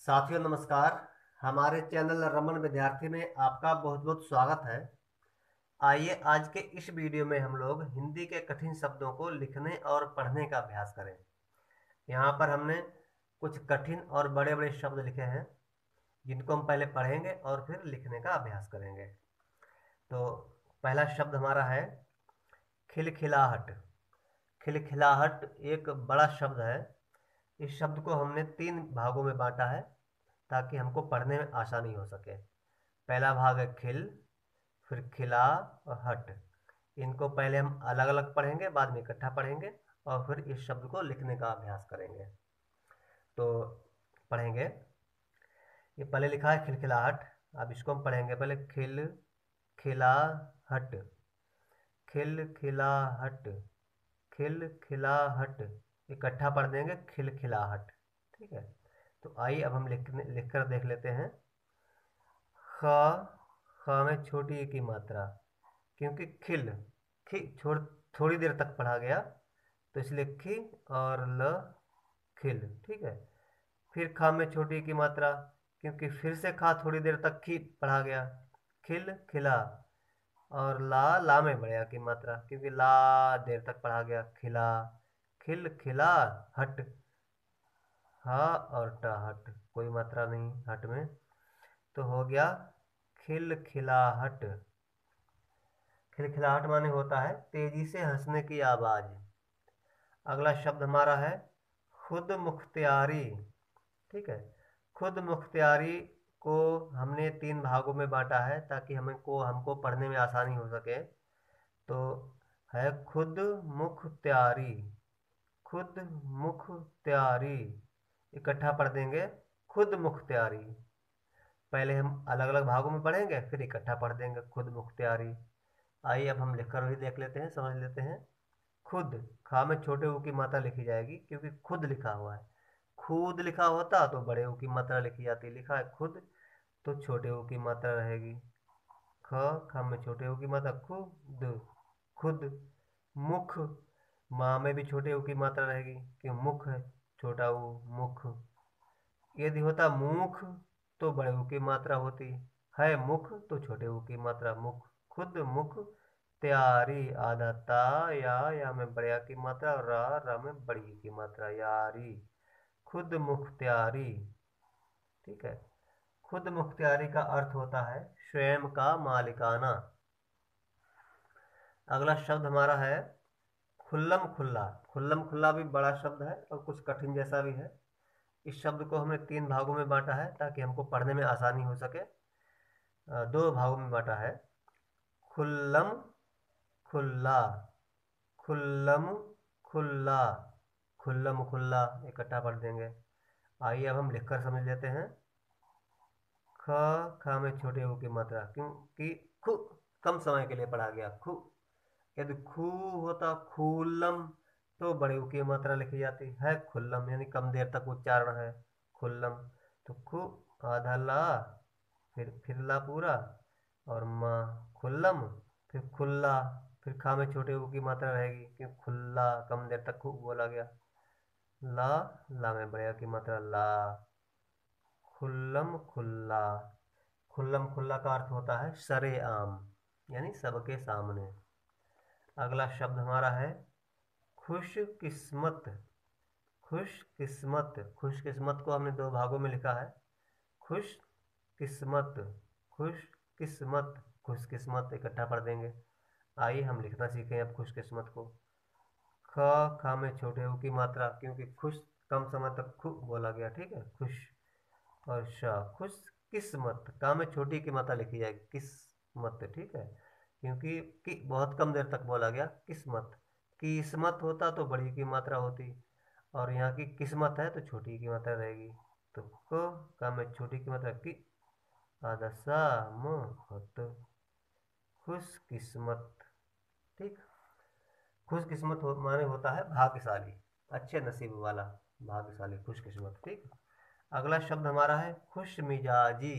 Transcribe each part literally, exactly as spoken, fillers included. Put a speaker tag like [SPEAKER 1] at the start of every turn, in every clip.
[SPEAKER 1] साथियों नमस्कार। हमारे चैनल रमन विद्यार्थी में आपका बहुत बहुत स्वागत है। आइए आज के इस वीडियो में हम लोग हिंदी के कठिन शब्दों को लिखने और पढ़ने का अभ्यास करें। यहाँ पर हमने कुछ कठिन और बड़े बड़े शब्द लिखे हैं जिनको हम पहले पढ़ेंगे और फिर लिखने का अभ्यास करेंगे। तो पहला शब्द हमारा है खिलखिलाहट। खिलखिलाहट एक बड़ा शब्द है। इस शब्द को हमने तीन भागों में बांटा है ताकि हमको पढ़ने में आसानी हो सके। पहला भाग है खिल, फिर खिला और हट। इनको पहले हम अलग अलग पढ़ेंगे, बाद में इकट्ठा पढ़ेंगे और फिर इस शब्द को लिखने का अभ्यास करेंगे। तो पढ़ेंगे। ये पहले लिखा है खिलखिलाहट। अब इसको हम पढ़ेंगे। पहले खिल खिला हट, खिल खिला हट, खिल खिला हट। इकट्ठा पढ़ देंगे खिलखिलाहट। ठीक है। तो आइए अब हम लिख लिख कर देख लेते हैं। ख ख में छोटी ई की मात्रा, क्योंकि खिल खी छोड़ थोड़ी देर तक पढ़ा गया तो इसलिए खी और ल खिल। ठीक है। फिर खा में छोटी ई की मात्रा, क्योंकि फिर से खा थोड़ी देर तक खी पढ़ा गया, खिल खिला। और ला ला में बढ़िया की मात्रा, क्योंकि ला देर तक पढ़ा गया, खिला खिल खिला हट। हा और ट हट, कोई मात्रा नहीं हट में, तो हो गया खिलखिलाहट। खिलखिलाहट माने होता है तेजी से हंसने की आवाज। अगला शब्द हमारा है खुद मुख्तियारी। ठीक है। खुद मुख्तियारी को हमने तीन भागों में बांटा है ताकि हमें को हमको पढ़ने में आसानी हो सके। तो है खुद मुख्तियारी, खुद मुख्तियारी। इकट्ठा पढ़ देंगे खुद मुख्तियारी। पहले हम अलग अलग भागों में पढ़ेंगे, फिर इकट्ठा पढ़ देंगे खुद मुख्तियारी। आइए अब हम लिखकर भी देख लेते हैं, समझ लेते हैं। खुद, खा में छोटे ऊ की मात्रा लिखी जाएगी क्योंकि खुद लिखा हुआ है। खुद लिखा होता तो बड़े ऊ की मात्रा लिखी जाती, लिखा है खुद तो छोटे ऊ की मात्रा रहेगी। ख ख में छोटे ऊ की मात्रा खुद, खुद। मुख, माँ में भी छोटे ऊ की मात्रा रहेगी कि मुख है, छोटा ऊ मुख। यदि होता मुख तो बड़े ऊ की मात्रा होती, है मुख तो छोटे ऊ की मात्रा मुख। खुद मुख त्यारी, आधा ता या या में बड़े आ की मात्रा और रा रा में बड़ी की मात्रा, यारी। खुद मुख्तियारी। ठीक है। खुद मुख्तियारी का अर्थ होता है स्वयं का मालिकाना। अगला शब्द हमारा है खुल्लम खुल्ला। खुल्लम खुल्ला भी बड़ा शब्द है और कुछ कठिन जैसा भी है। इस शब्द को हमने तीन भागों में बांटा है ताकि हमको पढ़ने में आसानी हो सके। दो भागों में बांटा है, खुल्लम खुल्ला, खुल्लम खुल्ला, खुल्लम खुल्ला। इकट्ठा पढ़ देंगे। आइए अब हम लिखकर समझ लेते हैं। ख ख में छोटे ऊ की मात्रा, क्योंकि खु कम समय के लिए पढ़ा गया, खु। यदि खू होता खुल्लम तो बड़े ऊ की मात्रा लिखी जाती है खुल्लम, यानी कम देर तक उच्चारण है खुल्लम। तो खु आधा ला, फिर फिर ला पूरा और माँ खुल्लम, फिर खुल्ला। फिर खा में छोटे ऊ की मात्रा रहेगी क्योंकि खुल्ला कम देर तक खूब बोला गया। ला ला में बड़े की मात्रा ला, खुल्लम खुल्ला। खुल्लम खुल्ला का अर्थ होता है सरेआम, यानी सबके सामने। अगला शब्द हमारा है खुश किस्मत। खुश किस्मत, खुश किस्मत को हमने दो भागों में लिखा है, खुश किस्मत, खुश किस्मत, खुश किस्मत। इकट्ठा पढ़ देंगे। आइए हम लिखना सीखें अब खुश किस्मत को। ख ख में छोटे ऊ की मात्रा, क्योंकि खुश कम समय तक खु बोला गया। ठीक है, खुश। और श खुश किस्मत, का में छोटी की मात्रा लिखी जाएगी किस्मत। ठीक है, क्योंकि कि बहुत कम देर तक बोला गया किस्मत। किस्मत होता तो बड़ी की मात्रा होती और यहाँ की किस्मत है तो छोटी की मात्रा रहेगी। तो को का में छोटी की मात्रा की, आधा सा म होत, खुश किस्मत। ठीक। खुश किस्मत हो, माने होता है भाग्यशाली, अच्छे नसीब वाला, भाग्यशाली, खुश किस्मत। ठीक। अगला शब्द हमारा है खुश मिजाजी।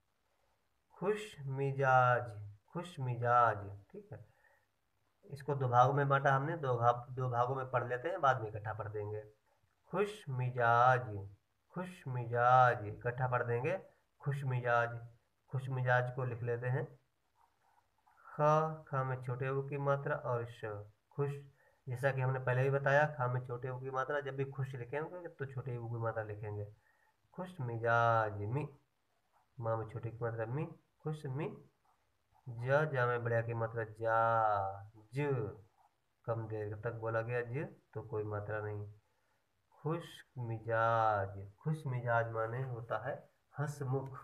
[SPEAKER 1] खुश मिजाज, खुश मिजाज। ठीक है। इसको दो भागों में बांटा हमने, दो भाग दो भागों में पढ़ लेते हैं, बाद में इकट्ठा पढ़ देंगे। खुश मिजाज, खुश मिजाज, इकट्ठा पढ़ देंगे खुश मिजाज। खुश मिजाज को लिख लेते हैं ख, ख में छोटे ऊ की मात्रा और श, खुश। जैसा कि हमने पहले ही बताया, ख में छोटे ऊ की मात्रा, जब भी खुश लिखेंगे तो छोटे ऊ की मात्रा लिखेंगे। खुश मिजाज मी, माँ में छोटे की मात्रा मी, खुश मी। ज, जा में बड़ा की मात्रा जा, ज, कम देर तक बोला गया ज, तो कोई मात्रा नहीं। खुश मिजाज, खुश मिजाज माने होता है हंसमुख।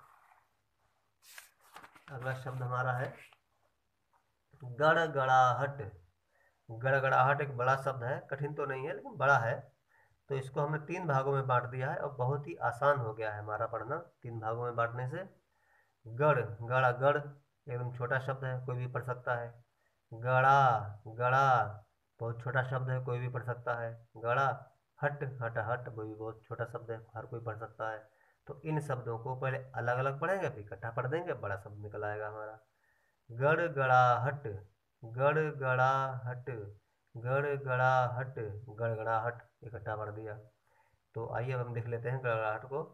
[SPEAKER 1] अगला शब्द हमारा है गड़गड़ाहट। गड़गड़ाहट एक बड़ा शब्द है, कठिन तो नहीं है लेकिन बड़ा है। तो इसको हमने तीन भागों में बांट दिया है और बहुत ही आसान हो गया है हमारा पढ़ना तीन भागों में बांटने से। गड़, गड़ा गड़ एकदम छोटा शब्द है, कोई भी पढ़ सकता है। गड़ा, गड़ा बहुत छोटा शब्द है, कोई भी पढ़ सकता है। गड़ा, हट, हट हट वो भी बहुत छोटा शब्द है, हर कोई पढ़ सकता है। तो इन शब्दों को पहले अलग अलग पढ़ेंगे, फिर इकट्ठा पढ़ देंगे, बड़ा शब्द निकल आएगा हमारा। गड़गड़ाहट, गड़गड़ाहट, गड़गड़ाहट, गड़गड़ाहट, इकट्ठा पढ़ दिया। तो आइए अब हम लिख लेते हैं गड़गड़ाहट को।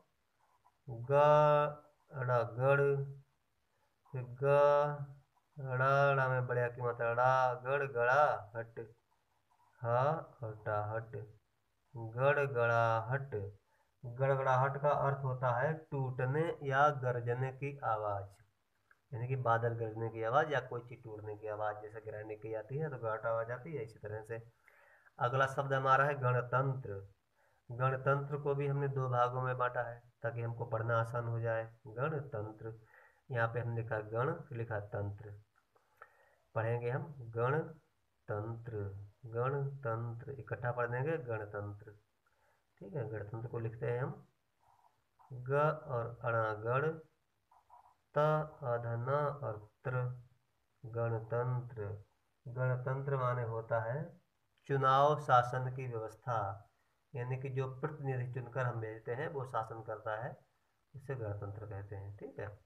[SPEAKER 1] गड़ा गड़, फिर गड़ा में बड़े की मात्रा ड़ा, गड़गड़ाहट, हा हटा हट, गड़गड़ाहट। गड़गड़ाहट का अर्थ होता है टूटने या गरजने की आवाज़, यानी कि बादल गरजने की आवाज़ या कोई चीज़ टूटने की आवाज़, जैसे गिराने की आती है तो घाट आवाज़ आती है, इसी तरह से। अगला शब्द हमारा है गणतंत्र। गणतंत्र को भी हमने दो भागों में बांटा है ताकि हमको पढ़ना आसान हो जाए। गणतंत्र, यहाँ पे हमने लिखा गण, फिर लिखा तंत्र, पढ़ेंगे हम गणतंत्र, गणतंत्र, इकट्ठा पढ़ देंगे गणतंत्र। ठीक है, गणतंत्र को लिखते हैं हम ग और अणा गण, त अधन और त्र, गणतंत्र। गणतंत्र माने होता है चुनाव शासन की व्यवस्था, यानी कि जो प्रतिनिधि चुनकर हम भेजते हैं वो शासन करता है, इसे गणतंत्र कहते हैं। ठीक है,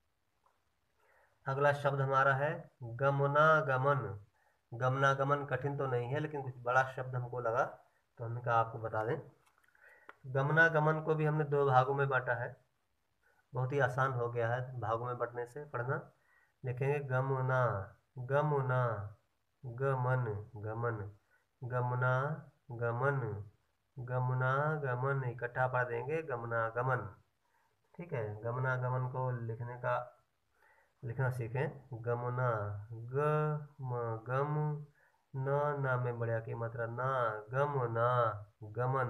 [SPEAKER 1] अगला शब्द हमारा है गमनागमन। गमनागमन कठिन तो नहीं है लेकिन कुछ बड़ा शब्द हमको लगा तो हमने कहा आपको बता दें। गमनागमन को भी हमने दो भागों में बांटा है, बहुत ही आसान हो गया है भागों में बांटने से पढ़ना। लिखेंगे गमना, गमना, गमन, गमन, गमना गमन, गमना गमन, इकट्ठा पढ़ देंगे गमनागमन। ठीक है, गमनागमन को लिखने का लिखना सीखें। गमना, ग म गम, न ना में बढ़िया की मात्रा ना, गम ना, गमन,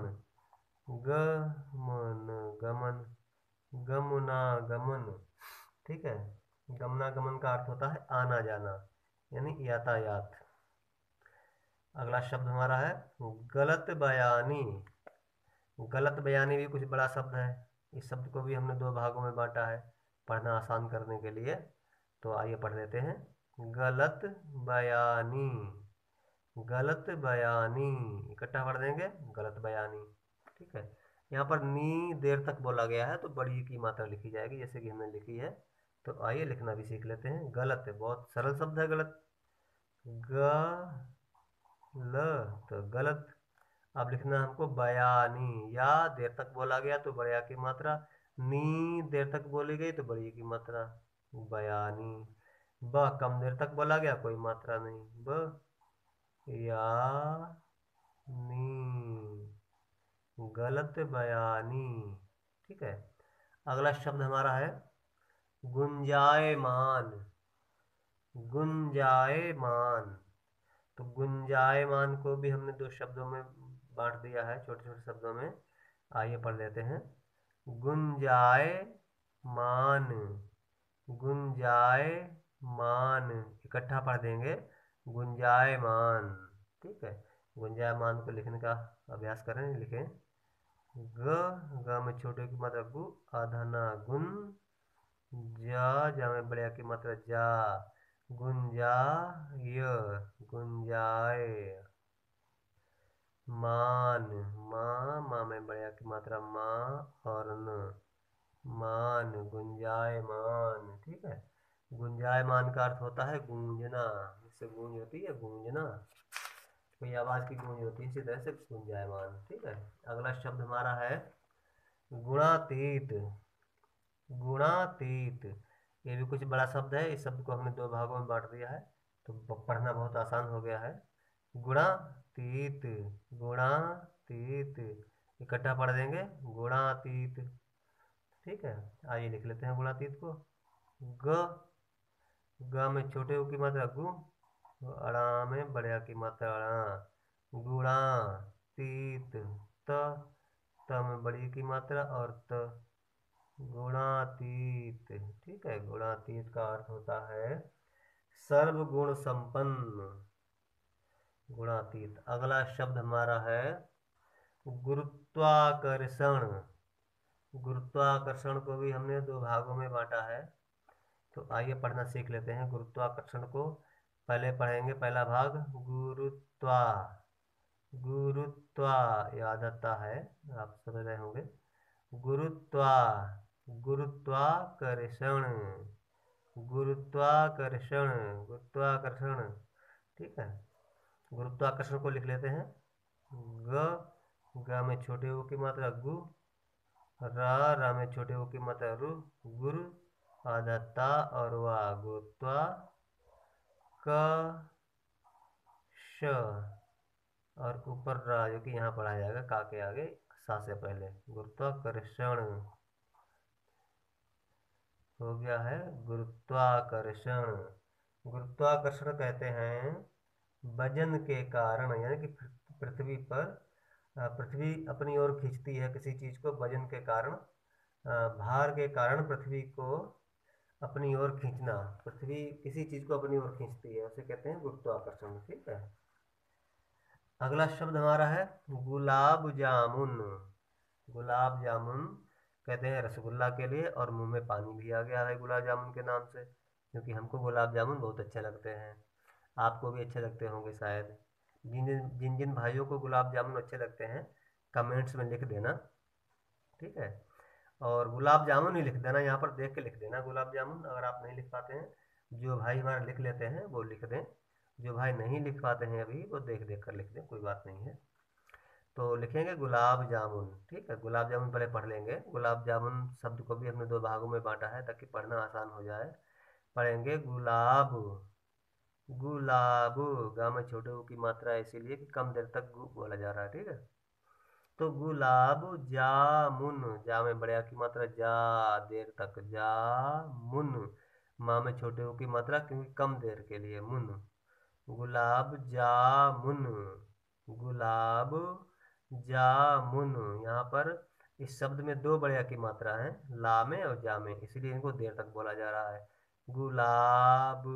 [SPEAKER 1] गमन गमन, गमना गमन। ठीक है, गमनागमन का अर्थ होता है आना जाना, यानी यातायात। अगला शब्द हमारा है गलत बयानी। गलत बयानी भी कुछ बड़ा शब्द है, इस शब्द को भी हमने दो भागों में बांटा है पढ़ना आसान करने के लिए। तो आइए पढ़ लेते हैं गलत बयानी, गलत बयानी, इकट्ठा पढ़ देंगे गलत बयानी। ठीक है, यहाँ पर नी देर तक बोला गया है तो बड़ी की मात्रा लिखी जाएगी जैसे कि हमने लिखी है। तो आइए लिखना भी सीख लेते हैं। गलत बहुत सरल शब्द है गलत, ग ल तो गलत। अब लिखना हमको बयानी, या देर तक बोला गया तो बड़े की मात्रा, नी देर तक बोली गई तो बड़ी की मात्रा, बयानी। ब कम देर तक बोला गया कोई मात्रा नहीं, ब या नी, गलत बयानी। ठीक है, अगला शब्द हमारा है गुंजायमान। गुंजायमान, तो गुंजायमान को भी हमने दो शब्दों में बांट दिया है, छोटे छोटे शब्दों में। आइए पढ़ लेते हैं गुंजायमान, गुंजायमान, इकट्ठा पढ़ देंगे गुंजायमान। ठीक है, गुंजायमान को लिखने का अभ्यास करें। लिखें ग, ग में छोटे की मात्रा गु, आधाना गुन, जा, जा में बड़े की मात्रा जा, गुंजाय, गुंजाय। मान, माँ, माँ में बड़े की मात्रा माँ और न, मान, गुंजायमान। ठीक है, गुंजायमान का अर्थ होता है गूंजना, जिससे गूंज होती है, गूंजना, कोई आवाज़ की गूंज होती है, इसी तरह से गुंजायमान। ठीक है, अगला शब्द हमारा है गुणातीत, गुणातीत ये भी कुछ बड़ा शब्द है। इस शब्द को हमने दो भागों में बांट दिया है, तो पढ़ना बहुत आसान हो गया है। गुणातीत, गुणातीत इकट्ठा पढ़ देंगे, गुणातीत। ठीक है, आइए लिख लेते हैं गुणातीत को। ग, ग में छोटे ऊ की मात्रा गु, अड़ा में बड़े आ की मात्रा अड़ा। गुणा तीत, त, त में बड़ी की मात्रा और त, गुणातीत। ठीक है, गुणातीत का अर्थ होता है सर्वगुण संपन्न, गुणातीत। अगला शब्द हमारा है गुरुत्वाकर्षण। गुरुत्वाकर्षण को भी हमने दो भागों में बांटा है, तो आइए पढ़ना सीख लेते हैं गुरुत्वाकर्षण को। पहले पढ़ेंगे पहला भाग गुरुत्वा, गुरुत्वा याद आता है, आप समझ रहे होंगे। गुरुत्वा, गुरुत्वाकर्षण, गुरुत्वाकर्षण, गुरुत्वाकर्षण। ठीक है, गुरुत्वाकर्षण को लिख लेते हैं। ग, ग में छोटे ओ की मात्रा गु, रा, रा में छोटे ओ की मात्रा रु, गुरु, आधा ता और वा, गुरुत्वा क श, और ऊपर रा जो कि यहाँ पढ़ा जाएगा का के आगे सा से पहले, गुरुत्वाकर्षण हो गया है। गुरुत्वाकर्षण, गुरुत्वाकर्षण कहते हैं वजन के कारण, यानी कि पृथ्वी पर पृथ्वी अपनी ओर खींचती है किसी चीज को, वजन के कारण, भार के कारण पृथ्वी को अपनी ओर खींचना, पृथ्वी किसी चीज को अपनी ओर खींचती है, उसे कहते हैं गुरुत्वाकर्षण। ठीक है, अगला शब्द हमारा है गुलाब जामुन। गुलाब जामुन कहते हैं रसगुल्ला के लिए, और मुंह में पानी भी आ गया है गुलाब जामुन के नाम से, क्योंकि हमको गुलाब जामुन बहुत अच्छे लगते हैं, आपको भी अच्छे लगते होंगे शायद। जिन जिन जिन जिन भाइयों को गुलाब जामुन अच्छे लगते हैं कमेंट्स में लिख देना। ठीक है, और गुलाब जामुन ही लिख देना, यहाँ पर देख के लिख देना गुलाब जामुन। अगर आप नहीं लिख पाते हैं, जो भाई हमारा लिख लेते हैं वो लिख दें, जो भाई नहीं लिख पाते हैं अभी वो देख देख कर लिख दें, कोई बात नहीं है। तो लिखेंगे गुलाब जामुन। ठीक है, गुलाब जामुन पहले पढ़ लेंगे। गुलाब जामुन शब्द को भी हमने दो भागों में बांटा है ताकि पढ़ना आसान हो जाए। पढ़ेंगे गुलाब, गुलाब, गा में छोटे ऊ की मात्रा है इसीलिए कि कम देर तक गु बोला जा रहा है। ठीक है, तो गुलाब जामुन, जा में बड़े आ की मात्रा जा, देर तक जामुन, माँ में छोटे ऊ की मात्रा क्योंकि कम देर के लिए मुन, गुलाब जामुन, गुलाब जामुन। यहाँ पर इस शब्द में दो बड़े आ की मात्रा है, ला में और जा में, इसलिए इनको देर तक बोला जा रहा है, गुलाब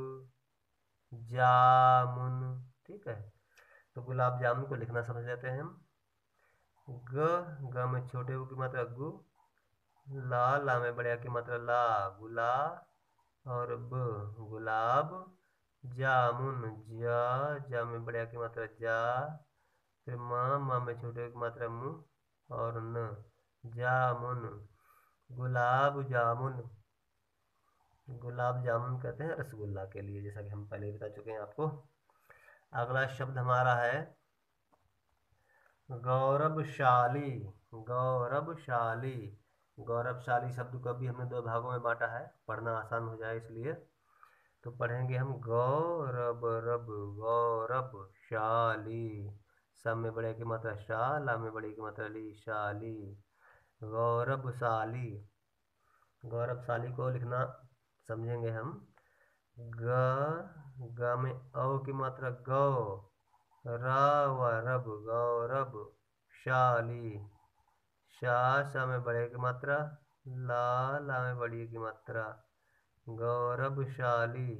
[SPEAKER 1] जामुन। ठीक है, तो गुलाब जामुन को लिखना समझ लेते हैं हम। ग, ग में छोटे ऊ की मात्रा गु, ला, ला में बड़े आ की मात्रा ला, गुला, और ब, गुलाब जामुन, जा, जा में बड़े आ की मात्रा जा, फिर माँ, माँ में छोटे ऊ की मात्रा मु, और न, जामुन, गुलाब जामुन। गुलाब जामुन कहते हैं रसगुल्ला के लिए, जैसा कि हम पहले बता चुके हैं आपको। अगला शब्द हमारा है गौरवशाली, गौरवशाली। गौरवशाली शब्द को भी हमने दो भागों में बांटा है, पढ़ना आसान हो जाए इसलिए। तो पढ़ेंगे हम गौरव रब, गौरवशाली, सब में बड़े की मात्रा शा, ला में बड़ी की मात्रा ली, शाली, गौरवशाली। गौरवशाली को लिखना समझेंगे हम। ग, ग में औ की मात्रा गौ, रा व रब, गौरव शाली, शा, शा में बड़े की मात्रा, ला, ला में बड़ी की मात्रा, गौरवशाली।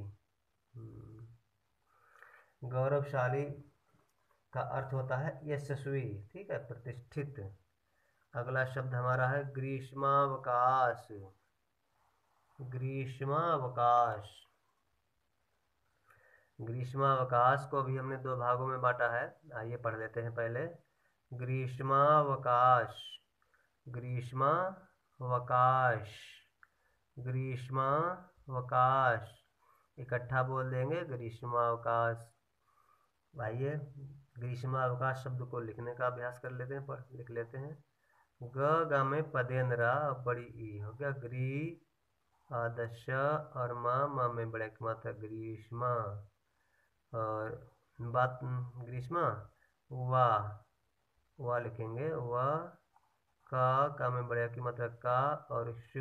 [SPEAKER 1] गौरवशाली का अर्थ होता है यशस्वी। ठीक है, प्रतिष्ठित। अगला शब्द हमारा है ग्रीष्मावकाश, ग्रीष्मावकाश। ग्रीष्मावकाश को भी हमने दो भागों में बांटा है, आइए पढ़ लेते हैं पहले। ग्रीष्मावकाश, ग्रीष्मावकाश, ग्रीष्मावकाश इकट्ठा बोल देंगे, ग्रीष्मावकाश। आइए ग्रीष्मावकाश शब्द को लिखने का अभ्यास कर लेते हैं, पढ़ लिख लेते हैं। ग गा में पदेंद्रा बड़ी ई हो गया ग्री, आदश और माँ माँ में बड़े की मात्रा ग्रीष्मा, और बात ग्रीष्मा, वाह, वाह लिखेंगे, वाह, का का में बड़े की मात्रा का, और शु,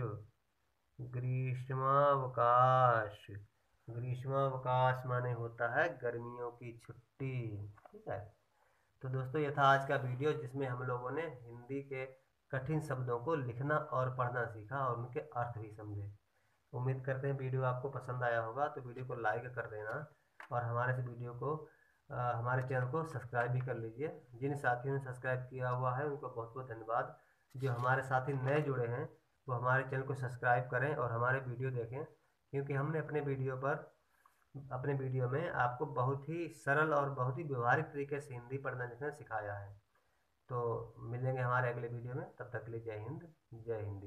[SPEAKER 1] ग्रीष्मावकाश। ग्रीष्मावकाश माने होता है गर्मियों की छुट्टी। ठीक है। तो दोस्तों ये था आज का वीडियो जिसमें हम लोगों ने हिंदी के कठिन शब्दों को लिखना और पढ़ना सीखा और उनके अर्थ भी समझे। उम्मीद करते हैं वीडियो आपको पसंद आया होगा, तो वीडियो को लाइक कर देना और हमारे इस वीडियो को अ, हमारे चैनल को सब्सक्राइब भी कर लीजिए। जिन साथियों ने सब्सक्राइब किया हुआ है उनको बहुत बहुत धन्यवाद। जो हमारे साथी नए जुड़े हैं वो हमारे चैनल को सब्सक्राइब करें और हमारे वीडियो देखें, क्योंकि हमने अपने वीडियो पर अपने वीडियो में आपको बहुत ही सरल और बहुत ही व्यवहारिक तरीके से हिंदी पढ़ना लिखना सिखाया है। तो मिलेंगे हमारे अगले वीडियो में, तब तक के लिए जय हिंद, जय हिंदी।